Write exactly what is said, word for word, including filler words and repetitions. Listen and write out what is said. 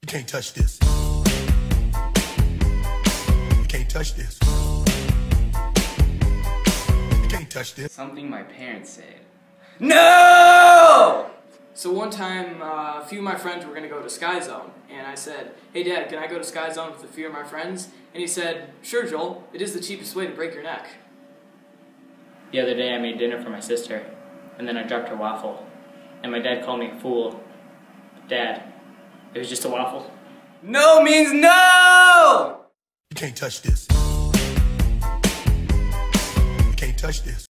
can't touch this. You can't touch this. You can't touch this. Something my parents said. No! So one time, uh, a few of my friends were going to go to Sky Zone, and I said, "Hey Dad, can I go to Sky Zone with a few of my friends?" And he said, "Sure, Joel, it is the cheapest way to break your neck." The other day I made dinner for my sister, and then I dropped her waffle, and my dad called me a fool. Dad, it was just a waffle. No means no! You can't touch this. You can't touch this.